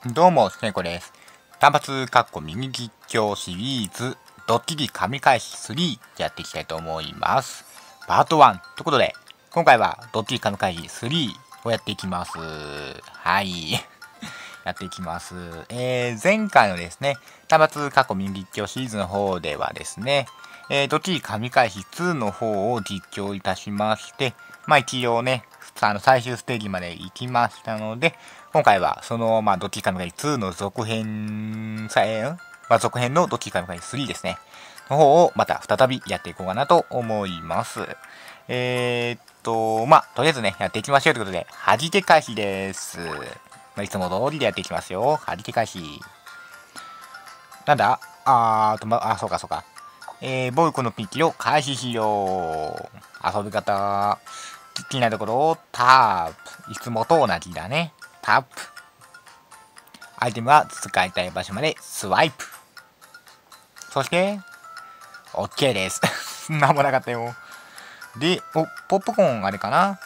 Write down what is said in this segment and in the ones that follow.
どうも、スネコです。単発ミニ実況シリーズ、ドッキリ神返し3やっていきたいと思います。パート1ということで、今回はドッキリ神返し3をやっていきます。はい。やっていきます。前回のですね、単発ミニ実況シリーズの方ではですね、ドッキリ神返し2の方を実況いたしまして、一応ね、最終ステージまで行きましたので、今回はその、ドッキリ神返し2の続編、続編のドッキリ神返し3ですね。の方をまた再びやっていこうかなと思います。とりあえずね、やっていきましょうということで、弾け返しです。いつも通りでやっていきますよ。弾け返し。なんだそうかそうか。ボイコのピンチを開始しよう。遊び方。好きなところをタップ。いつもと同じだね。タップ。アイテムは使いたい場所までスワイプ。そして、OK です。なんもなかったよ。で、ポップコーンあれかな。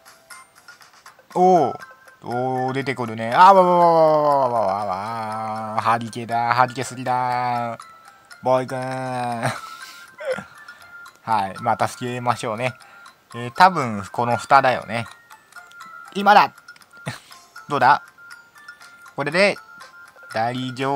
出てくるね。ハリケだ。ハリケすぎだ。ボーイくん。はい。助けましょうね。多分、この蓋だよね。今だどうだこれで、大丈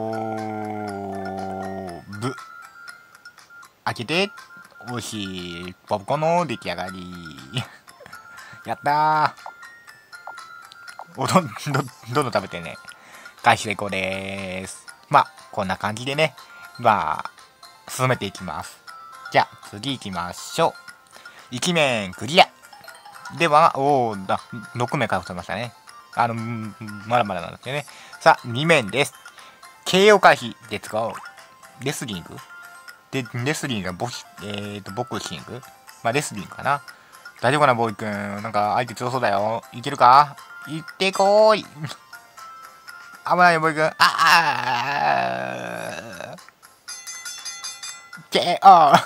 夫。開けて、おいしい。ポップコーンの出来上がり。やったー。どんどん食べてね。開始成功でーす。こんな感じでね。進めていきます。じゃあ、次行きましょう。1面クリア。では、6面獲得しましたね。まだまだなんですよね。さあ、2面です。KO 回避。レッツゴー。レスリングレスリングがボクシングレスリングかな。大丈夫かな、ボーイくん。なんか、相手強そうだよ。いけるかいってこーい。危ないよ、ボーイくん。KO。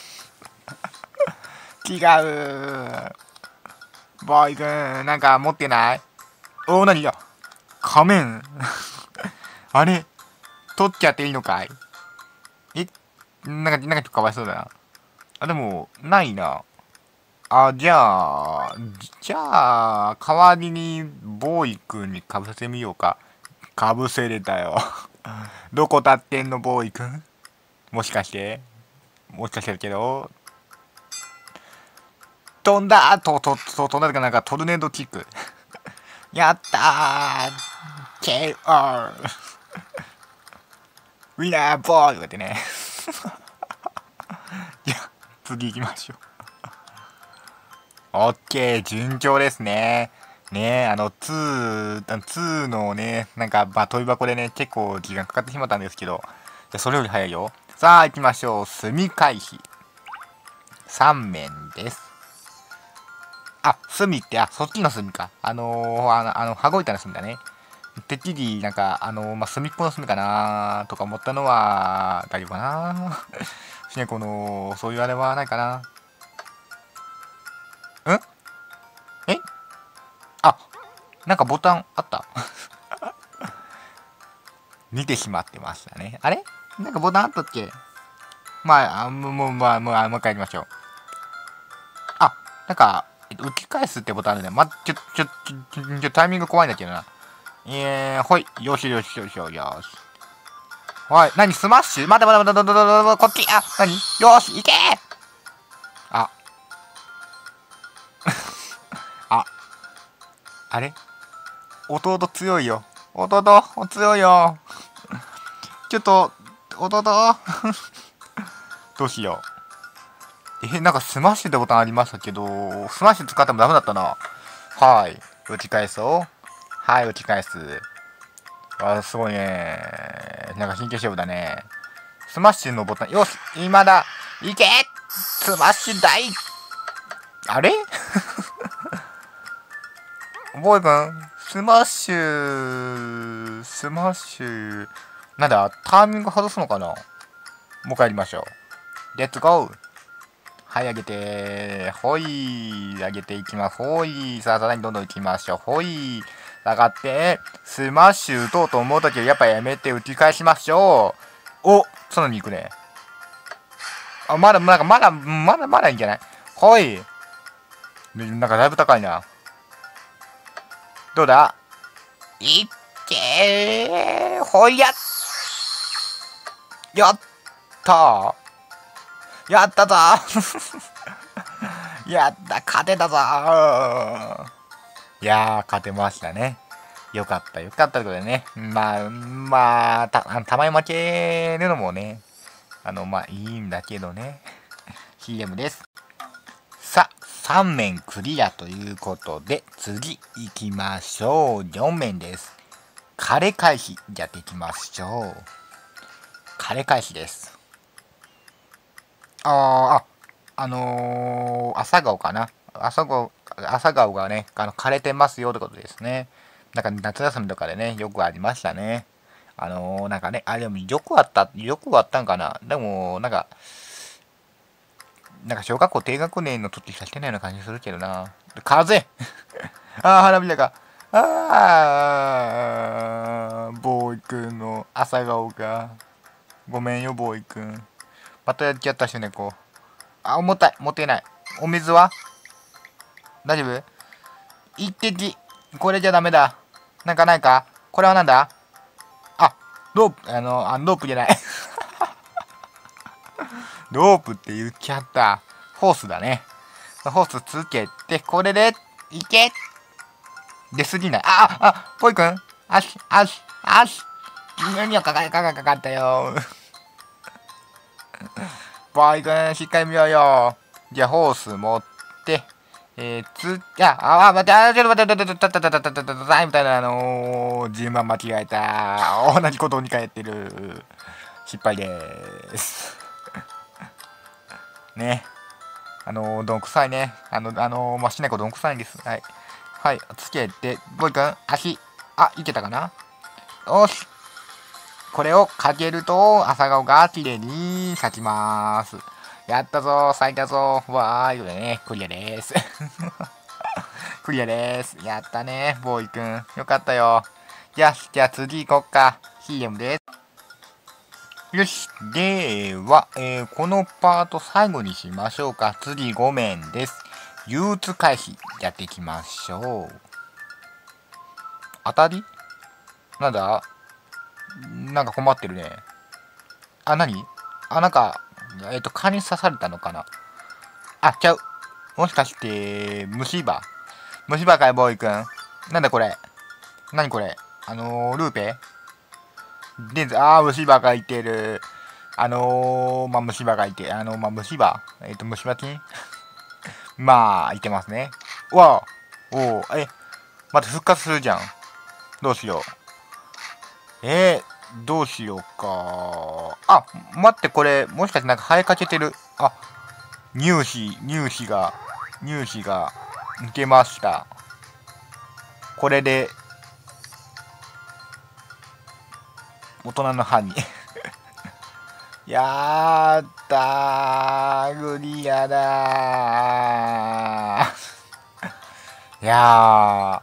違う。ボーイくん、なんか持ってない何や仮面。あれ取っちゃっていいのかいなんかちょっとかわいそうだな。でも、ないな。じゃあ、代わりに、ボーイくんにかぶせてみようか。かぶせれたよ。どこ立ってんの、ボーイくんもしかしてだけど、飛んだ飛んだかなんかトルネードキック。やったー !KO! ウィナーボーイとかってね。じゃあ、次行きましょう。オッケー、順調ですね。2のね、飛び箱でね、結構時間かかってしまったんですけど、じゃそれより早いよ。さあ、行きましょう。墨回避。3面です。墨って、そっちの墨か。羽子板の墨だね。てっきり、隅っこの隅かなとか思ったのは、大丈夫かなそういうあれはないかなえなんかボタンあった見てしまってましたね。あれなんかボタンあったっけもう一回やりましょう。打ち返すってボタンあるね。タイミング怖いんだけどな。ほい。よし。はい。何スマッシュ待て、こっち何よし、いけあれ弟強いよ。弟強いよ。ちょっと、弟どうしよう。なんかスマッシュってボタンありましたけど、スマッシュ使ってもダメだったな。はい。打ち返そう。はい、打ち返す。すごいね。なんか神経勝負だね。スマッシュのボタン、よし今だいけスマッシュ大あれボーイ君スマッシュ、なんだターミング外すのかなもう一回やりましょう。レッツゴーはい、上げて、ほい、上げていきます。ほい、さらにどんどんいきましょう。ほい、 下がって、スマッシュ打とうと思うときはやっぱやめて打ち返しましょう。お、そのに行くね。あ、まだいいんじゃない？はい。なんかだいぶ高いな。どうだ？いっけー、ほいや！やったー。やったぞーやった、勝てたぞー。いやー、勝てましたね。よかった、よかったということでね。たまに負けるのもね、いいんだけどね。CM です。さあ、3面クリアということで、次行きましょう。4面です。枯返しやっていきましょう。枯返しです。朝顔かな。朝顔がね、枯れてますよってことですね。なんか夏休みとかでね、よくありましたね。なんかね、でもよくあったんかな。でも、なんか小学校低学年の時しかしてないような感じするけどな。風花火だか。ボーイくんの朝顔が。ごめんよ、ボーイくん。またやっちゃったしね、こう。重たい。持てない。お水は大丈夫？一滴。これじゃダメだ。なんかないか？これはなんだ？ロープ、ロープじゃない。ロープって言っちゃった。ホースだね。ホースつけて、これで、いけ！出すぎない。ポイくん足。何をかかったよ。ポイくん、しっかり見ようよ。じゃあ、ホース持って、待って、ちょっと待って、みたいな、順番間違えた。同じことを2回やってる。失敗でーす。ね。どんくさいね。しない子どんくさいんです。はい。はい、つけて、ボイ君、足。いけたかな？よし。これをかけると、朝顔が綺麗に咲きます。やったぞ、咲いたぞ。わーい、これね、クリアです。クリアです。やったね、ボーイくん。よかったよ。じゃあ次行こっか。CM です。よし。では、このパート最後にしましょうか。次5面です。憂鬱回避やっていきましょう。当たり？なんだ？なんか困ってるね。何？なんか、蚊に刺されたのかな？ちゃう。もしかして、虫歯かい、ボーイくん。なんだこれ？何これ？ルーペ虫歯がいてる。虫歯がいて、虫歯虫歯菌いてますね。わあ、また復活するじゃん。どうしよう。どうしようか。待って、これ、もしかしてなんか生えかけてる。乳歯が抜けました。これで、大人の歯に。やったー、クリアだー。いや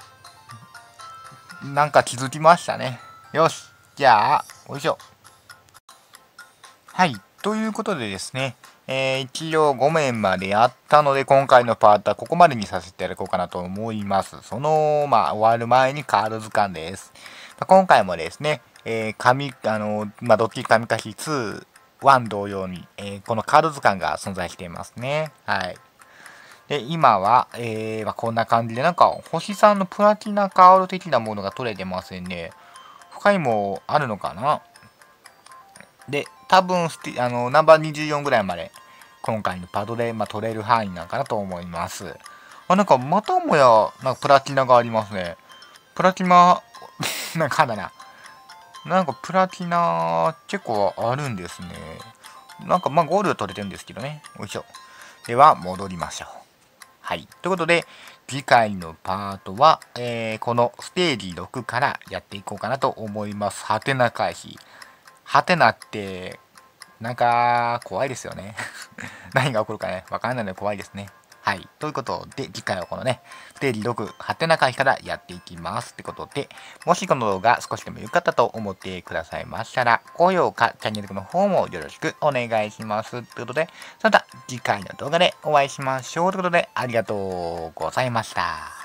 ー、なんか気づきましたね。よし、じゃあ、おいしょ。はい、ということでですね、一応5面までやったので、今回のパートはここまでにさせていただこうかなと思います。終わる前にカード図鑑です。今回もですね、ドッキリ神隠し2、1同様に、このカード図鑑が存在していますね。はい。で、今は、こんな感じで、なんか、星さんのプラチナカード的なものが取れてますんで、他にもあるのかな？で、多分ナンバー24ぐらいまで、今回のパドで、取れる範囲なんかなと思います。なんか、またもや、なんかプラチナがありますね。プラチナ、なんかだな。なんかプラチナ結構あるんですね。なんかゴールド取れてるんですけどね。よいしょ。では戻りましょう。はい。ということで、次回のパートは、このステージ6からやっていこうかなと思います。ハテナ回避。ハテナって、なんか怖いですよね。何が起こるかね。わからないので怖いですね。 はい。ということで、次回はこのね、ステージ6、ハテナ回からやっていきますってことで、もしこの動画少しでも良かったと思ってくださいましたら、高評価、チャンネルの方もよろしくお願いします。ということで、それでは次回の動画でお会いしましょう。ということで、ありがとうございました。